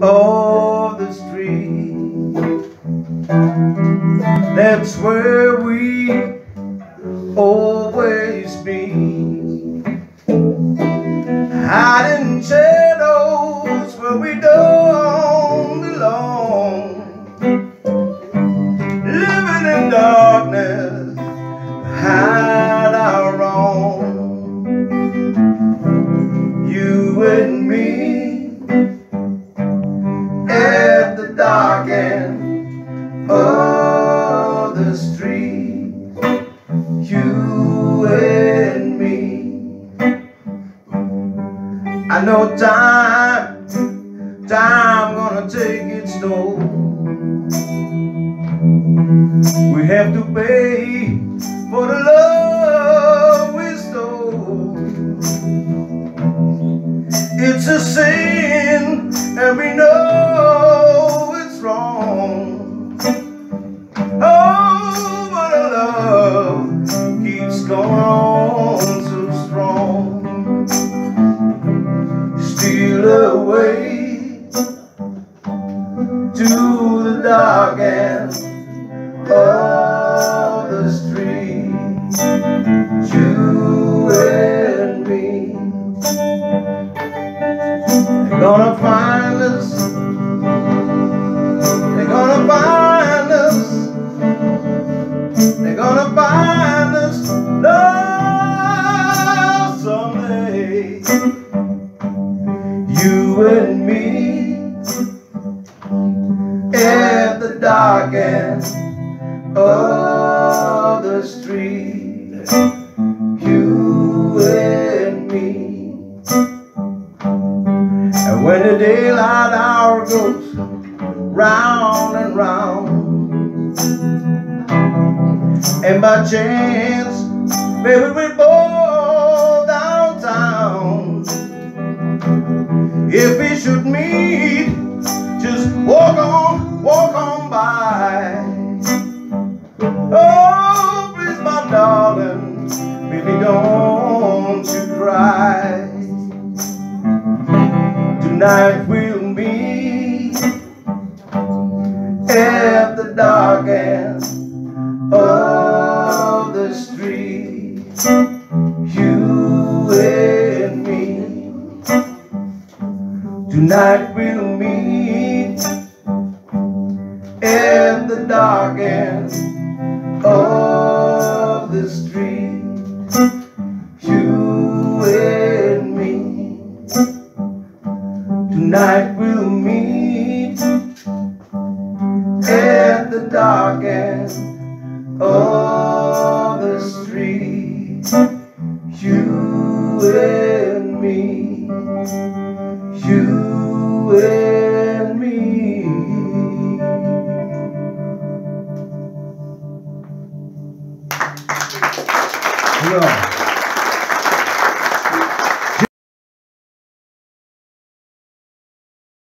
of the street. That's where we always be, hiding shadows where we don't belong, living in darkness, hide our wrong. You and me at the dark end of the street. You and me. I know time gonna take its toll. We have to pay for the love we stole. It's a sin and we know it's wrong. Oh, but our love keeps going on so strong. Steal away to the dark end of the street. You and me. They're gonna find us. They're gonna find us. They're gonna find us love someday. You and me at the dark end of the street. You and me. And when the daylight hour goes round and round, and by chance maybe we both downtown, if we should meet, just walk on by. Oh, please, my darling, baby, don't you cry. Tonight we'll meet at the dark end of the street. You and me. Tonight we'll meet at the dark end of the street. You and me. Tonight we'll meet at the dark end of the street. You and me. You and me. Yeah.